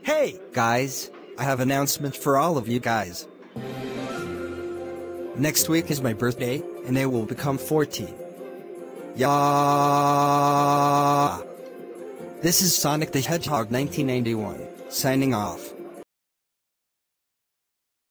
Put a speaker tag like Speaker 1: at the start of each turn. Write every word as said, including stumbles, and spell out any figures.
Speaker 1: Hey, guys, I have an announcement for all of you guys. Next week is my birthday, and I will become fourteen. Yeah. This is Sonic the Hedgehog nineteen ninety-one, signing off.